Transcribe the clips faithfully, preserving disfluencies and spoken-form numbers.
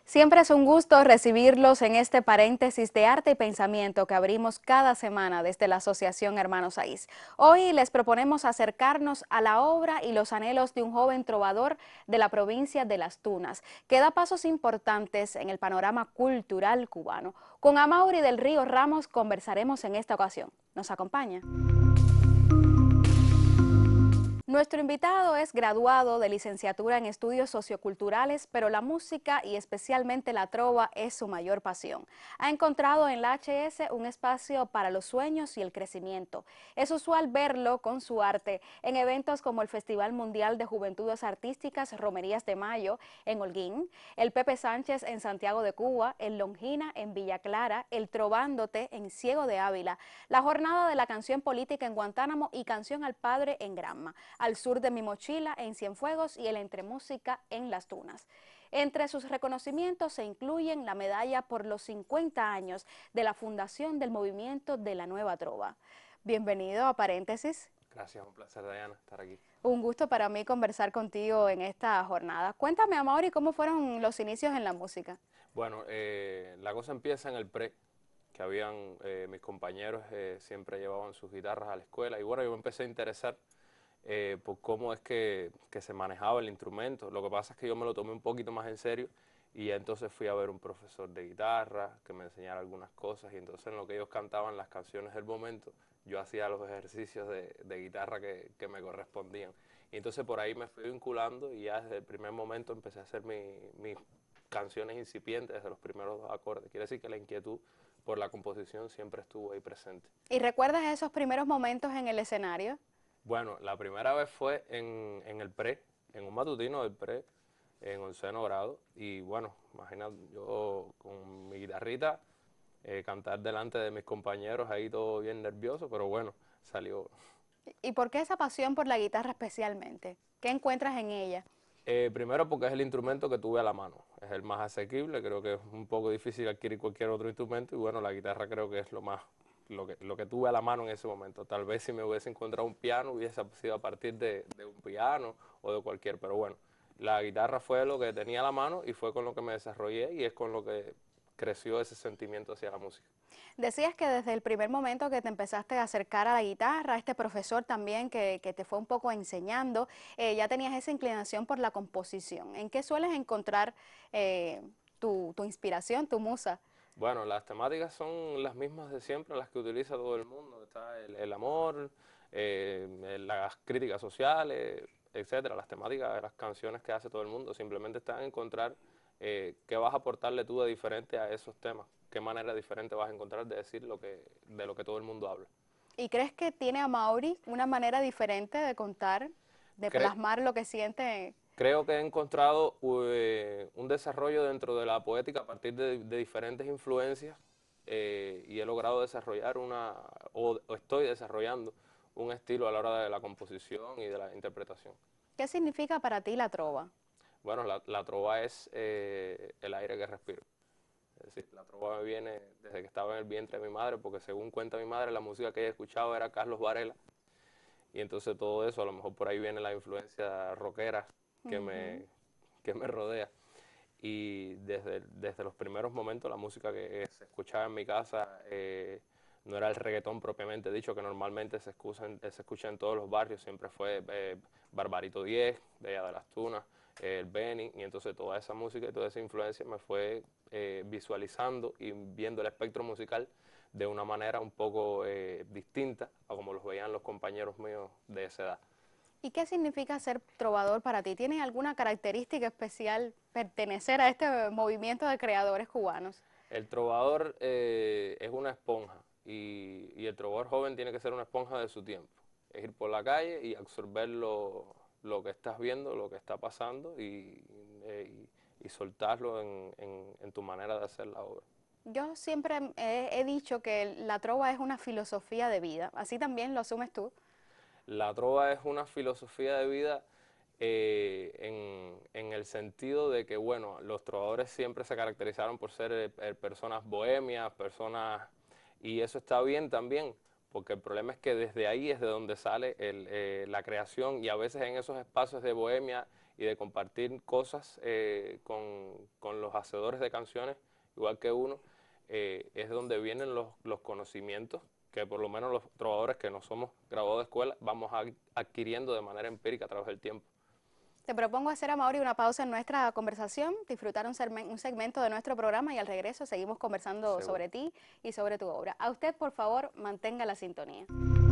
Siempre es un gusto recibirlos en este paréntesis de arte y pensamiento que abrimos cada semana desde la Asociación Hermanos Saiz. Hoy les proponemos acercarnos a la obra y los anhelos de un joven trovador de la provincia de Las Tunas, que da pasos importantes en el panorama cultural cubano. Con Amaury del Río Ramos conversaremos en esta ocasión. ¿Nos acompaña? Nuestro invitado es graduado de licenciatura en estudios socioculturales, pero la música y especialmente la trova es su mayor pasión. Ha encontrado en la H S un espacio para los sueños y el crecimiento. Es usual verlo con su arte en eventos como el Festival Mundial de Juventudes Artísticas Romerías de Mayo en Holguín, el Pepe Sánchez en Santiago de Cuba, el Longina en Villa Clara, el Trovándote en Ciego de Ávila, la Jornada de la Canción Política en Guantánamo y Canción al Padre en Granma, al sur de Mi Mochila en Cienfuegos y el Entre Música en Las Tunas. Entre sus reconocimientos se incluyen la medalla por los cincuenta años de la fundación del movimiento de la Nueva Trova. Bienvenido a Paréntesis. Gracias, un placer, Diana, estar aquí. Un gusto para mí conversar contigo en esta jornada. Cuéntame, Amaury, ¿cómo fueron los inicios en la música? Bueno, eh, la cosa empieza en el pre, que habían, eh, mis compañeros eh, siempre llevaban sus guitarras a la escuela y bueno, yo me empecé a interesar eh, por cómo es que, que se manejaba el instrumento. Lo que pasa es que yo me lo tomé un poquito más en serio y ya entonces fui a ver un profesor de guitarra que me enseñara algunas cosas y entonces en lo que ellos cantaban las canciones del momento, yo hacía los ejercicios de, de guitarra que, que me correspondían. Y entonces por ahí me fui vinculando y ya desde el primer momento empecé a hacer mi, mis canciones incipientes desde los primeros dos acordes. Quiere decir que la inquietud por la composición siempre estuvo ahí presente. ¿Y recuerdas esos primeros momentos en el escenario? Bueno, la primera vez fue en, en el pre, en un matutino del pre, en onceno grado. Y bueno, imagínate, yo con mi guitarrita, eh, cantar delante de mis compañeros ahí todo bien nervioso, pero bueno, salió. ¿Y por qué esa pasión por la guitarra especialmente? ¿Qué encuentras en ella? Eh, primero porque es el instrumento que tuve a la mano, es el más asequible, creo que es un poco difícil adquirir cualquier otro instrumento y bueno, la guitarra creo que es lo más, lo que, lo que tuve a la mano en ese momento. Tal vez si me hubiese encontrado un piano hubiese sido a partir de, de un piano o de cualquier, pero bueno, la guitarra fue lo que tenía a la mano y fue con lo que me desarrollé y es con lo que creció ese sentimiento hacia la música. Decías que desde el primer momento que te empezaste a acercar a la guitarra, este profesor también que, que te fue un poco enseñando, eh, ya tenías esa inclinación por la composición. ¿En qué sueles encontrar eh, tu, tu inspiración, tu musa? Bueno, las temáticas son las mismas de siempre, las que utiliza todo el mundo. Está el, el amor, eh, las críticas sociales, etcétera. Las temáticas de las canciones que hace todo el mundo simplemente están en encontrar eh, qué vas a aportarle tú de diferente a esos temas, qué manera diferente vas a encontrar de decir lo que, de lo que todo el mundo habla. ¿Y crees que tiene a Mauri una manera diferente de contar, de Cre- plasmar lo que siente? Creo que he encontrado eh, un desarrollo dentro de la poética a partir de, de diferentes influencias eh, y he logrado desarrollar una, o, o estoy desarrollando un estilo a la hora de la composición y de la interpretación. ¿Qué significa para ti la trova? Bueno, la, la trova es eh, el aire que respiro. Es decir, la trova me viene desde que estaba en el vientre de mi madre, porque según cuenta mi madre, la música que ella escuchaba era Carlos Varela, y entonces todo eso, a lo mejor por ahí viene la influencia rockera que Ujú. me, que me rodea. Y desde, desde los primeros momentos la música que se escuchaba en mi casa eh, no era el reggaetón propiamente dicho, que normalmente se escucha en, se escucha en todos los barrios, siempre fue eh, Barbarito diez, Bella de las Tunas, eh, el Benny, y entonces toda esa música y toda esa influencia me fue eh, visualizando y viendo el espectro musical de una manera un poco eh, distinta a como los veían los compañeros míos de esa edad. ¿Y qué significa ser trovador para ti? ¿Tienes alguna característica especial pertenecer a este movimiento de creadores cubanos? El trovador eh, es una esponja y, y el trovador joven tiene que ser una esponja de su tiempo. Es ir por la calle y absorber lo, lo que estás viendo, lo que está pasando y, eh, y- y soltarlo en, en- en tu manera de hacer la obra. Yo siempre he, he dicho que la trova es una filosofía de vida. ¿Así también lo asumes tú? La trova es una filosofía de vida eh, en, en el sentido de que, bueno, los trovadores siempre se caracterizaron por ser eh, eh, personas bohemias, personas, y eso está bien también, porque el problema es que desde ahí es de donde sale el, eh, la creación y a veces en esos espacios de bohemia y de compartir cosas eh, con, con los hacedores de canciones, igual que uno, eh, es donde vienen los, los conocimientos que por lo menos los trovadores que no somos graduados de escuela vamos a, adquiriendo de manera empírica a través del tiempo. Te propongo hacer, Amaury, una pausa en nuestra conversación, disfrutar un, un segmento de nuestro programa y al regreso seguimos conversando Seguro. sobre ti y sobre tu obra. A usted, por favor, mantenga la sintonía.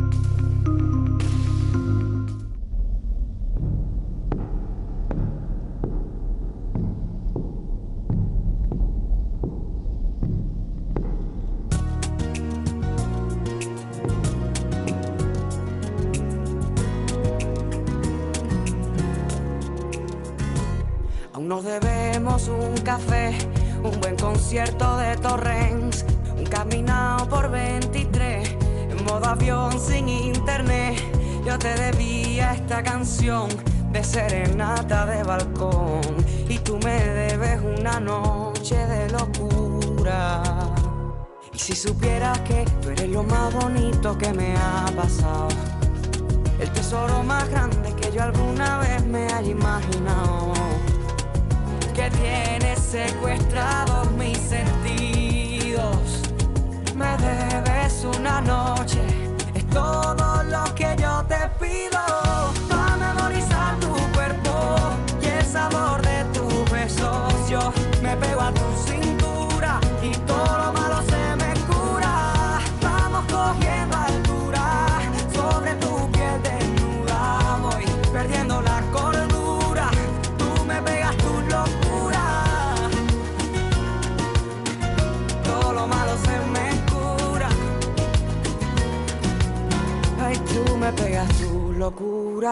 Aún nos debemos un café, un buen concierto de Torrens, un caminado por veintitrés, en modo avión sin internet. Yo te debía esta canción de serenata de balcón y tú me debes una noche de locura. Y si supieras que tú eres lo más bonito que me ha pasado, el tesoro más grande que yo alguna vez me haya imaginado, que tienes secuestrados mis sentidos. Me debes una noche, es todo lo que yo te pido, para memorizar tu cuerpo y el sabor de tus besos. Yo me pego a tu cintura y todo lo malo se me cura. Vamos cogiendo altura sobre tu piel desnuda, voy perdiendo la cordura, tú me pegas tu locura. Todo lo malo se me cura. Ay, tú me pegas tu locura.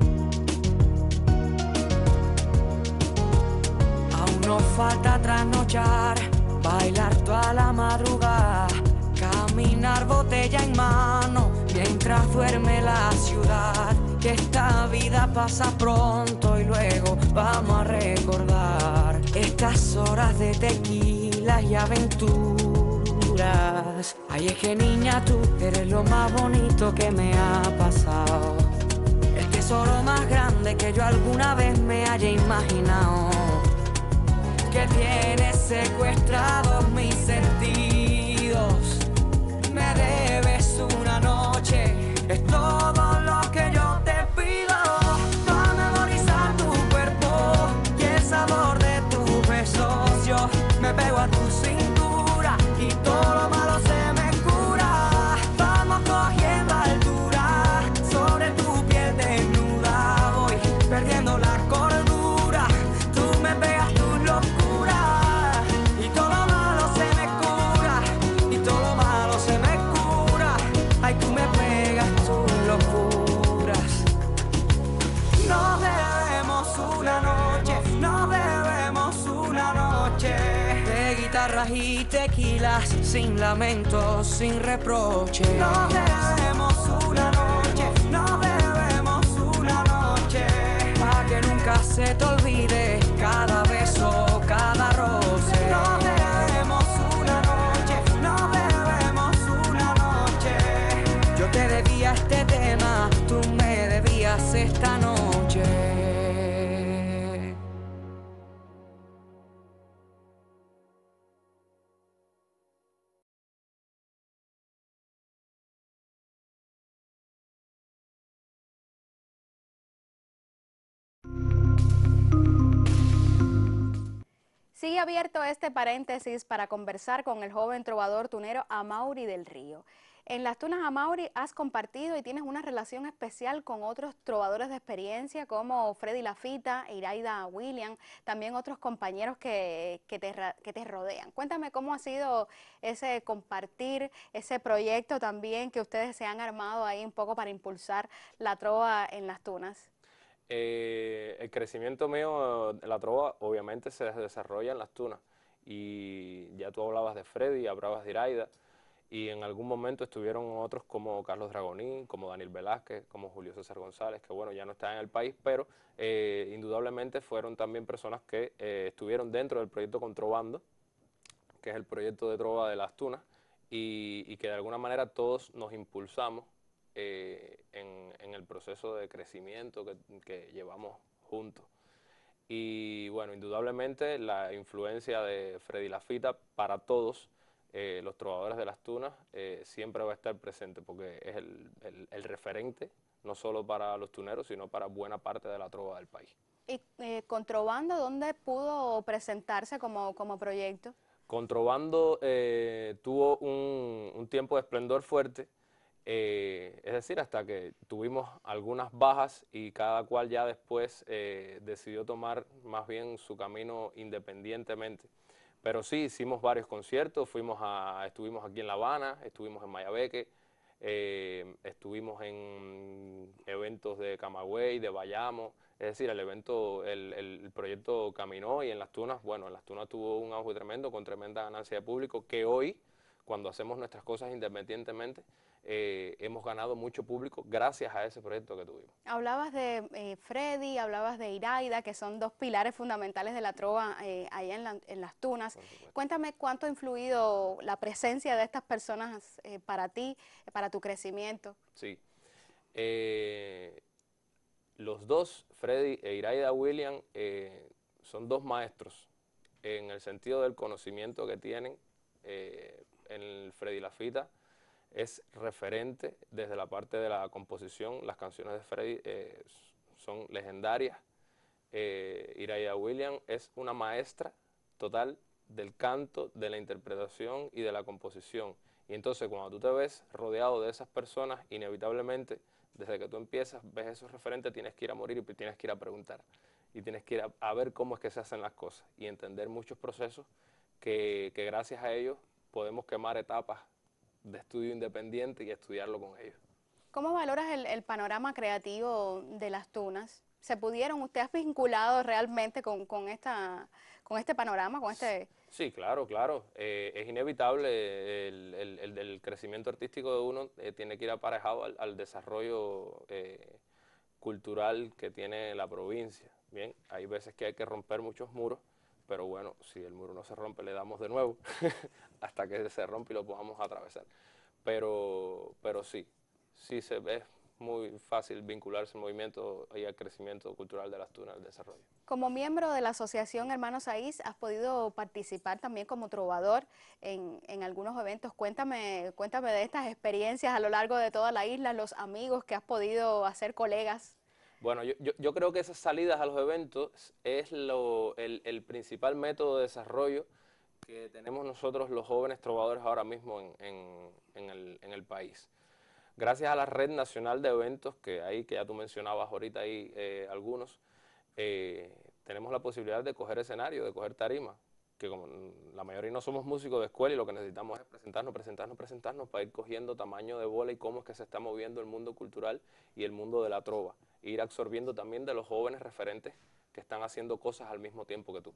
Aún nos falta trasnochar, bailar toda la madrugada, caminar botella en mano mientras duerme la ciudad. Que esta vida pasa pronto y luego vamos a recordar estas horas de tequila y aventuras. Ay, es que niña, tú eres lo más bonito que me ha pasado, el tesoro más grande que yo alguna vez me haya imaginado, que tienes secuestrados mis sentidos. Me debes una noche, es todo lo que yo te pido, para memorizar tu cuerpo y el sabor de tus besos. Yo me pego a tu cintura y todo lo malo se me cura. Vamos cogiendo altura sobre tu piel desnuda, voy perdiendo la cordura, tú me pegas tu locura y todo lo malo se me cura, y todo lo malo se me cura. Ay, tú me pegas tus locuras. Nos debemos una noche, nos debemos una noche de guitarras y tequilas, sin lamentos, sin reproche. Nos debemos una noche, nos debemos una noche, pa' que nunca se te olvide cada beso, cada roce. Nos debemos una noche, nos debemos una noche. Yo te debía este tema, tú me debías esta noche. Sigue abierto este paréntesis para conversar con el joven trovador tunero Amaury del Río. En las tunas, Amaury, has compartido y tienes una relación especial con otros trovadores de experiencia como Freddy Lafita, Iraida William, también otros compañeros que, que, te, que te rodean. Cuéntame cómo ha sido ese compartir, ese proyecto también que ustedes se han armado ahí un poco para impulsar la trova en las tunas. Eh, el crecimiento mío de la trova obviamente se desarrolla en las tunas, y ya tú hablabas de Freddy, hablabas de Iraida, y en algún momento estuvieron otros como Carlos Dragonín, como Daniel Velázquez, como Julio César González, que bueno, ya no están en el país, pero eh, indudablemente fueron también personas que eh, estuvieron dentro del proyecto Controbando, que es el proyecto de trova de las tunas, y, y que de alguna manera todos nos impulsamos Eh, en, en el proceso de crecimiento que, que llevamos juntos. Y bueno, indudablemente la influencia de Freddy Lafita para todos eh, los trovadores de las tunas eh, siempre va a estar presente porque es el, el, el referente no solo para los tuneros, sino para buena parte de la trova del país. ¿Y eh, Contrabando dónde pudo presentarse como, como proyecto? Contrabando eh, tuvo un, un tiempo de esplendor fuerte, eh, es decir, hasta que tuvimos algunas bajas y cada cual ya después eh, decidió tomar más bien su camino independientemente. Pero sí, hicimos varios conciertos, fuimos a, estuvimos aquí en La Habana, estuvimos en Mayabeque, eh, estuvimos en eventos de Camagüey, de Bayamo, es decir, el evento, el, el, el proyecto caminó y en Las Tunas, bueno, en Las Tunas tuvo un auge tremendo, con tremenda ganancia de público, que hoy, cuando hacemos nuestras cosas independientemente, eh, hemos ganado mucho público gracias a ese proyecto que tuvimos. Hablabas de eh, Freddy, hablabas de Iraida, que son dos pilares fundamentales de la trova eh, allá en, la, en Las Tunas. Cuéntame cuánto ha influido la presencia de estas personas eh, para ti, para tu crecimiento. Sí. Eh, los dos, Freddy e Iraida William, eh, son dos maestros en el sentido del conocimiento que tienen. Eh, en el Freddy Lafita es referente desde la parte de la composición. Las canciones de Freddy eh, son legendarias. Eh, Iraida William es una maestra total del canto, de la interpretación y de la composición. Y entonces cuando tú te ves rodeado de esas personas, inevitablemente, desde que tú empiezas, ves esos referentes, tienes que ir a morir y tienes que ir a preguntar. Y tienes que ir a, a ver cómo es que se hacen las cosas y entender muchos procesos que, que gracias a ellos podemos quemar etapas de estudio independiente y estudiarlo con ellos. ¿Cómo valoras el, el panorama creativo de Las Tunas? ¿Se pudieron, usted ha vinculado realmente con, con, esta, con este panorama, con este...? Sí, claro, claro. Eh, es inevitable, el, el, el, el crecimiento artístico de uno eh, tiene que ir aparejado al, al desarrollo eh, cultural que tiene la provincia. Bien, hay veces que hay que romper muchos muros, pero bueno, si el muro no se rompe, le damos de nuevo hasta que se rompe y lo podamos atravesar. Pero, pero sí, sí se ve muy fácil vincularse al movimiento y al crecimiento cultural de Las Tunas, al desarrollo. Como miembro de la Asociación Hermanos Aís, has podido participar también como trovador en, en algunos eventos. Cuéntame, cuéntame de estas experiencias a lo largo de toda la isla, los amigos que has podido hacer, colegas. Bueno, yo, yo, yo creo que esas salidas a los eventos es lo, el, el principal método de desarrollo que tenemos nosotros los jóvenes trovadores ahora mismo en, en, en, el, en el país. Gracias a la Red Nacional de Eventos, que hay, que ya tú mencionabas ahorita ahí eh, algunos, eh, tenemos la posibilidad de coger escenario, de coger tarima, que como la mayoría no somos músicos de escuela y lo que necesitamos es presentarnos, presentarnos, presentarnos para ir cogiendo tamaño de bola y cómo es que se está moviendo el mundo cultural y el mundo de la trova. E ir absorbiendo también de los jóvenes referentes que están haciendo cosas al mismo tiempo que tú.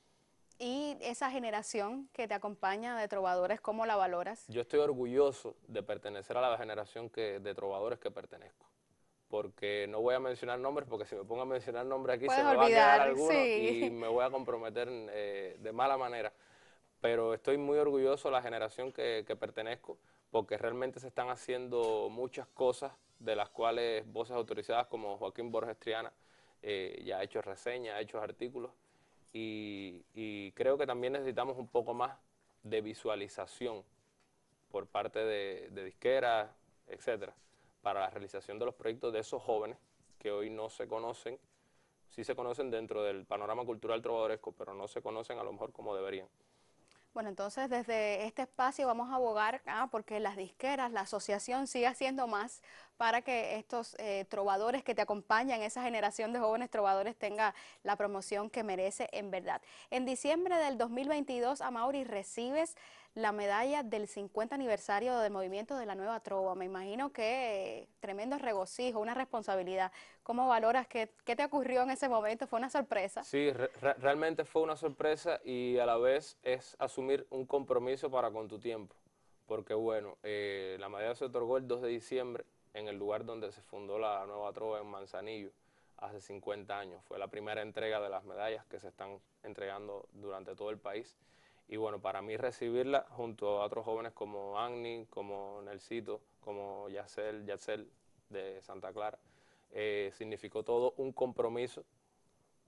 Y esa generación que te acompaña de trovadores, ¿cómo la valoras? Yo estoy orgulloso de pertenecer a la generación que, de trovadores que pertenezco. Porque no voy a mencionar nombres, porque si me pongo a mencionar nombres aquí Puedes se me olvidar, va a quedar alguno sí. y me voy a comprometer eh, de mala manera. Pero estoy muy orgulloso de la generación que, que pertenezco, porque realmente se están haciendo muchas cosas de las cuales voces autorizadas como Joaquín Borges Triana eh, ya ha hecho reseñas, ha hecho artículos. Y, y creo que también necesitamos un poco más de visualización por parte de, de disqueras, etcétera, para la realización de los proyectos de esos jóvenes que hoy no se conocen, sí se conocen dentro del panorama cultural trovadoresco, pero no se conocen a lo mejor como deberían. Bueno, entonces desde este espacio vamos a abogar ah, porque las disqueras, la asociación siga haciendo más para que estos eh, trovadores que te acompañan, esa generación de jóvenes trovadores tenga la promoción que merece en verdad. En diciembre del dos mil veintidós, Amaury, recibes la medalla del cincuenta aniversario del movimiento de la Nueva Trova. Me imagino que eh, tremendo regocijo, una responsabilidad. ¿Cómo valoras? ¿Qué, qué te ocurrió en ese momento? ¿Fue una sorpresa? Sí, re realmente fue una sorpresa y a la vez es asumir un compromiso para con tu tiempo. Porque bueno, eh, la medalla se otorgó el dos de diciembre en el lugar donde se fundó la Nueva Trova en Manzanillo, hace cincuenta años. Fue la primera entrega de las medallas que se están entregando durante todo el país. Y bueno, para mí recibirla junto a otros jóvenes como Agni, como Nelsito, como Yacel, Yacel de Santa Clara, eh, significó todo un compromiso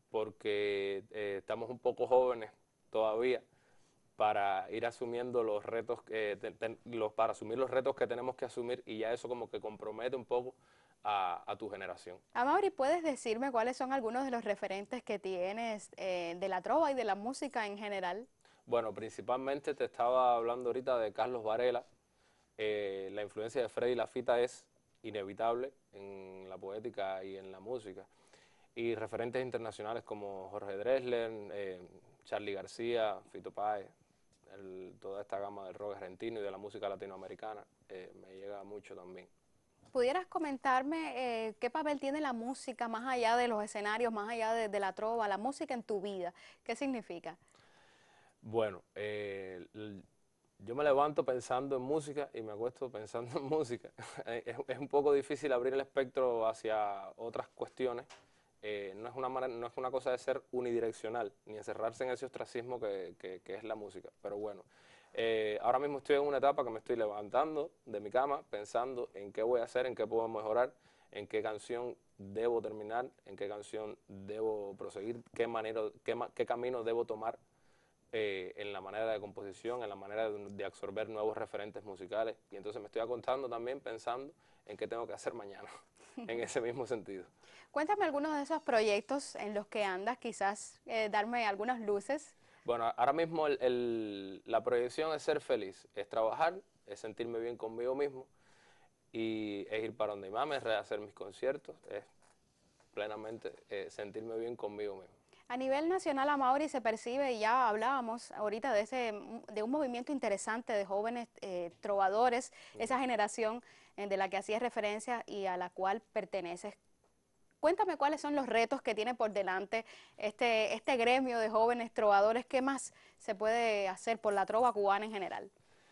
porque eh, estamos un poco jóvenes todavía para ir asumiendo los retos, eh, te, te, los, para asumir los retos que tenemos que asumir, y ya eso como que compromete un poco a, a tu generación. Amaury, ¿puedes decirme cuáles son algunos de los referentes que tienes eh, de la trova y de la música en general? Bueno, principalmente te estaba hablando ahorita de Carlos Varela. Eh, la influencia de Freddy Lafita es inevitable en la poética y en la música. Y referentes internacionales como Jorge Drexler, eh, Charly García, Fito Páez, el, toda esta gama del rock argentino y de la música latinoamericana, eh, me llega mucho también. ¿Pudieras comentarme eh, qué papel tiene la música más allá de los escenarios, más allá de, de la trova, la música en tu vida? ¿Qué significa? Bueno, eh, yo me levanto pensando en música y me acuesto pensando en música. es, es un poco difícil abrir el espectro hacia otras cuestiones. Eh, no, es una manera, no es una cosa de ser unidireccional, ni encerrarse en ese ostracismo que, que, que es la música. Pero bueno, eh, ahora mismo estoy en una etapa que me estoy levantando de mi cama, pensando en qué voy a hacer, en qué puedo mejorar, en qué canción debo terminar, en qué canción debo proseguir, qué, manera, qué, qué camino debo tomar eh, en la manera de composición, en la manera de, de absorber nuevos referentes musicales. Y entonces me estoy acostando también pensando en qué tengo que hacer mañana, en ese mismo sentido. Cuéntame algunos de esos proyectos en los que andas, quizás eh, darme algunas luces. Bueno, ahora mismo el, el, la proyección es ser feliz, es trabajar, es sentirme bien conmigo mismo, y es ir para donde mames, rehacer mis conciertos, es plenamente eh, sentirme bien conmigo mismo. A nivel nacional, Amaury, se percibe, y ya hablábamos ahorita de, ese, de un movimiento interesante de jóvenes eh, trovadores, uh-huh. Esa generación eh, de la que hacías referencia y a la cual perteneces. Cuéntame cuáles son los retos que tiene por delante este, este gremio de jóvenes trovadores. ¿Qué más se puede hacer por la trova cubana en general?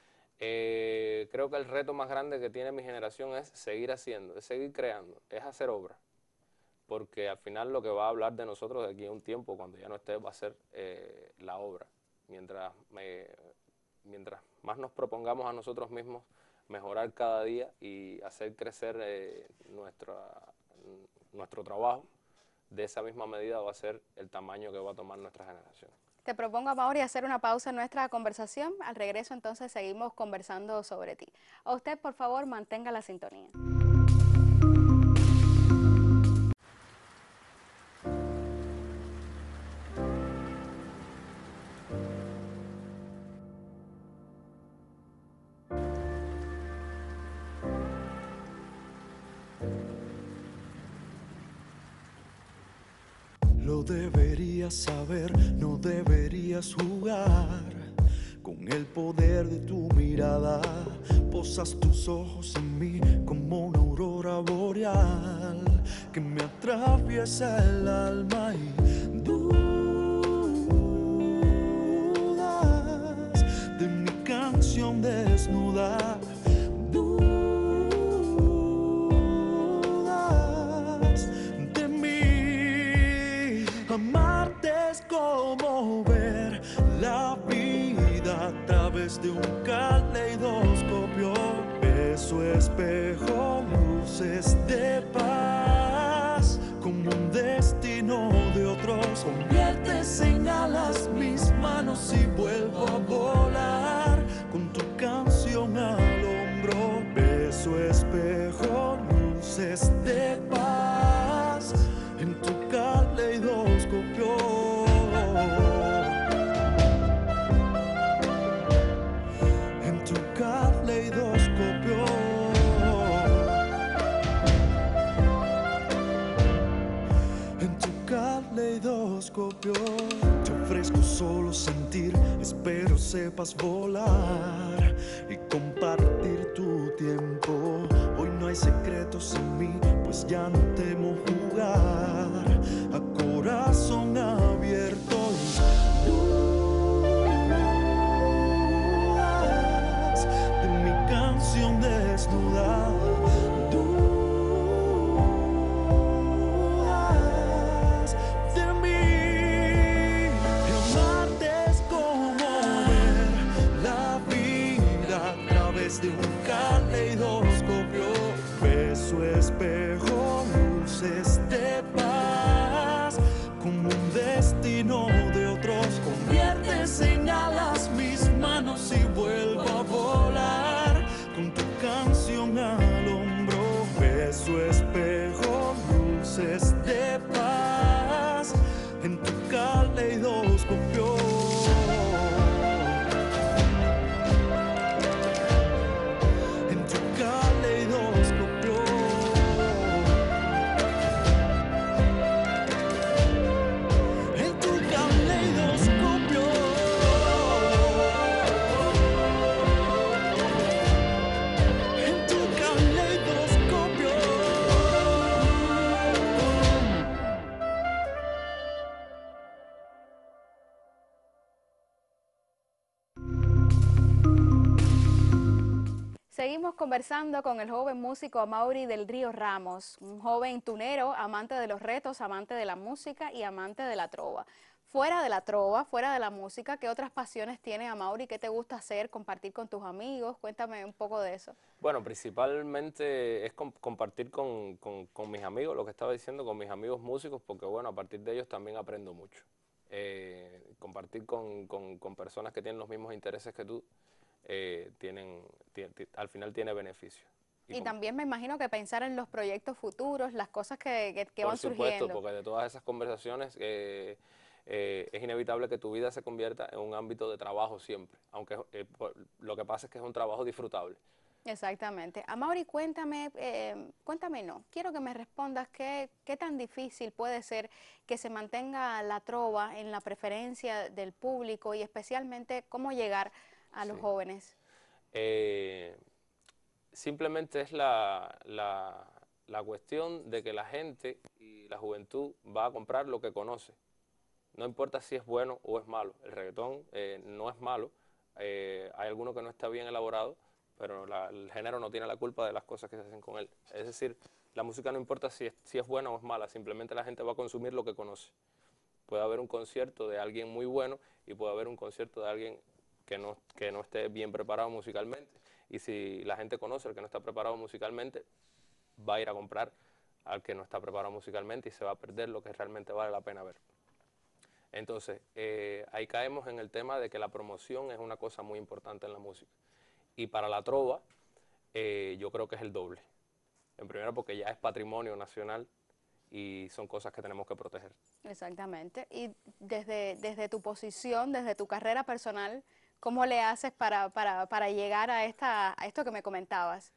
Eh, creo que el reto más grande que tiene mi generación es seguir haciendo, es seguir creando, es hacer obra. Porque al final lo que va a hablar de nosotros de aquí a un tiempo, cuando ya no esté, va a ser eh, la obra. Mientras, me, mientras más nos propongamos a nosotros mismos mejorar cada día y hacer crecer eh, nuestra... nuestro trabajo, de esa misma medida va a ser el tamaño que va a tomar nuestra generación. Te propongo, Amaury, hacer una pausa en nuestra conversación. Al regreso, entonces, seguimos conversando sobre ti. A usted, por favor, mantenga la sintonía. Lo deberías saber, no deberías jugar con el poder de tu mirada. Posas tus ojos en mí como una aurora boreal que me atraviesa el alma y dudas de mi canción desnuda. Amarte es como ver la vida a través de un caleidoscopio. Beso, espejo, luces de paz, como un destino de otros. Conviertes en alas mis manos y vuelvo a volar con tu canción al hombro. Beso, espejo, luces de paz, en tu caleidoscopio. En tu caleidoscopio. En tu caleidoscopio. Te ofrezco solo sentir, espero sepas volar y compartir tu tiempo. Hoy no hay secretos en mí, pues ya no temo jugar a corazón abierto. Dudas de mi canción desnuda. Dudas de mí. Amarte es como ver la vida a través de un caleidoscopio. Beso, espejo, luces de paz, como un canción al hombro, beso, espejo, luces de paz en tu caleidoscopio. En tu caleidoscopio. En tu caleidoscopio. En tu caleidoscopio. Seguimos conversando con el joven músico Amaury del Río Ramos, un joven tunero, amante de los retos, amante de la música y amante de la trova. Fuera de la trova, fuera de la música, ¿qué otras pasiones tiene Amaury? ¿Qué te gusta hacer, compartir con tus amigos? Cuéntame un poco de eso. Bueno, principalmente es com- compartir con, con- con mis amigos, lo que estaba diciendo, con mis amigos músicos, porque bueno, a partir de ellos también aprendo mucho. Eh, compartir con, con- con personas que tienen los mismos intereses que tú, eh, tienen, ti- ti- al final tiene beneficio. Y Y com- también me imagino que pensar en los proyectos futuros, las cosas que, que- que Por van supuesto, surgiendo. porque de todas esas conversaciones eh, eh, es inevitable que tu vida se convierta en un ámbito de trabajo siempre, aunque eh, por- lo que pasa es que es un trabajo disfrutable. Exactamente. Amaury, cuéntame, eh, cuéntame no, quiero que me respondas qué, qué tan difícil puede ser que se mantenga la trova en la preferencia del público y especialmente cómo llegar a los Sí. jóvenes. Eh, Simplemente es la, la, la cuestión de que la gente y la juventud va a comprar lo que conoce. No importa si es bueno o es malo. El reggaetón eh, no es malo. Eh, hay alguno que no está bien elaborado, pero la- el género no tiene la culpa de las cosas que se hacen con él. Es decir, la música no importa si es, si es buena o es mala, simplemente la gente va a consumir lo que conoce. Puede haber un concierto de alguien muy bueno y puede haber un concierto de alguien que no, que no esté bien preparado musicalmente. Y si la gente conoce al que no está preparado musicalmente, va a ir a comprar al que no está preparado musicalmente y se va a perder lo que realmente vale la pena ver. Entonces, eh, ahí caemos en el tema de que la promoción es una cosa muy importante en la música. Y para la trova, eh, yo creo que es el doble. En primero porque ya es patrimonio nacional y son cosas que tenemos que proteger. Exactamente. Y desde, desde tu posición, desde tu carrera personal, ¿cómo le haces para, para, para llegar a, esta, a esto que me comentabas?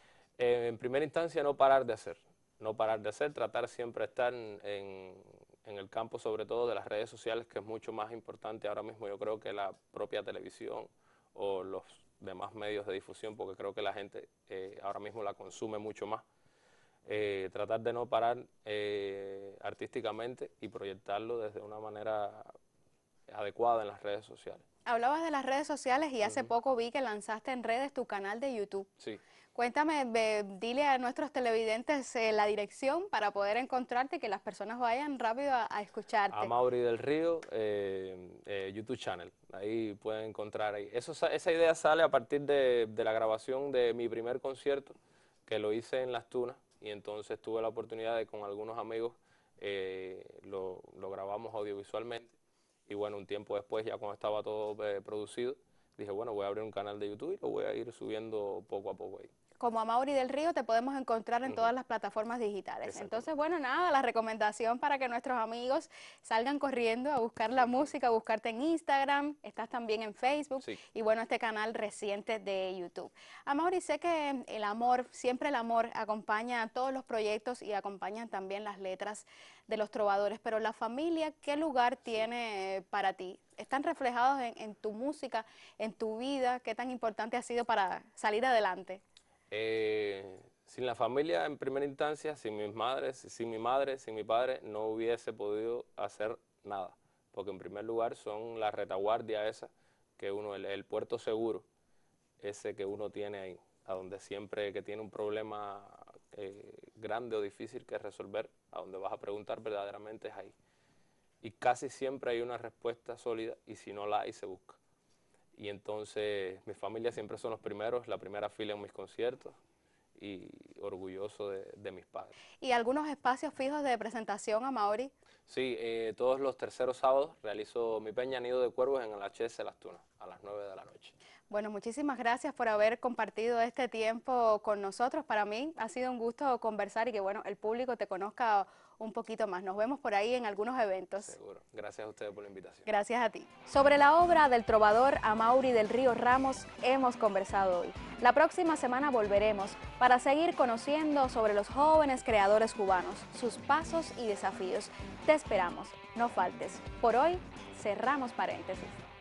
Eh, en primera instancia, no parar de hacer. No parar de hacer, tratar siempre de estar en, en, en el campo, sobre todo de las redes sociales, que es mucho más importante ahora mismo, yo creo, que la propia televisión o los demás medios de difusión, porque creo que la gente eh, ahora mismo la consume mucho más. Eh, tratar de no parar eh, artísticamente y proyectarlo desde una manera adecuada en las redes sociales. Hablabas de las redes sociales y hace Ujú. poco vi que lanzaste en redes tu canal de YouTube. Sí. Cuéntame, ve, dile a nuestros televidentes eh, la dirección para poder encontrarte y que las personas vayan rápido a, a escucharte. Amaury del Río, eh, eh, YouTube channel, ahí pueden encontrar ahí. Eso, sa- esa idea sale a partir de, de la grabación de mi primer concierto, que lo hice en Las Tunas, y entonces tuve la oportunidad de con algunos amigos eh, lo, lo grabamos audiovisualmente, y bueno, un tiempo después, ya cuando estaba todo eh, producido, dije, bueno, voy a abrir un canal de YouTube y lo voy a ir subiendo poco a poco ahí. Como Amaury del Río te podemos encontrar en Ujú. todas las plataformas digitales. Exactamente. Entonces, bueno, nada, la recomendación para que nuestros amigos salgan corriendo a buscar la música, a buscarte en Instagram, estás también en Facebook Sí. y bueno, este canal reciente de YouTube. Amaury, sé que el amor, siempre el amor acompaña a todos los proyectos y acompañan también las letras de los trovadores, pero la familia, ¿qué lugar tiene eh, para ti? ¿Están reflejados en, en tu música, en tu vida? ¿Qué tan importante ha sido para salir adelante? Eh, sin la familia en primera instancia, sin mis madres, sin mi madre, sin mi padre, no hubiese podido hacer nada. Porque en primer lugar son la retaguardia esa, que uno, el, el puerto seguro, ese que uno tiene ahí, a donde siempre que tiene un problema eh, grande o difícil que resolver, a donde vas a preguntar verdaderamente es ahí. Y casi siempre hay una respuesta sólida y si no la hay, se busca. Y entonces mi familia siempre son los primeros, la primera fila en mis conciertos y orgulloso de, de mis padres. ¿Y algunos espacios fijos de presentación, Amaury? Sí, eh, todos los terceros sábados realizo mi Peña Nido de Cuervos en el H S Las Tunas a las nueve de la noche. Bueno, muchísimas gracias por haber compartido este tiempo con nosotros. Para mí ha sido un gusto conversar y que, bueno, el público te conozca un poquito más. Nos vemos por ahí en algunos eventos. Seguro. Gracias a ustedes por la invitación. Gracias a ti. Sobre la obra del trovador Amaury del Río Ramos hemos conversado hoy. La próxima semana volveremos para seguir conociendo sobre los jóvenes creadores cubanos, sus pasos y desafíos. Te esperamos, no faltes. Por hoy, cerramos paréntesis.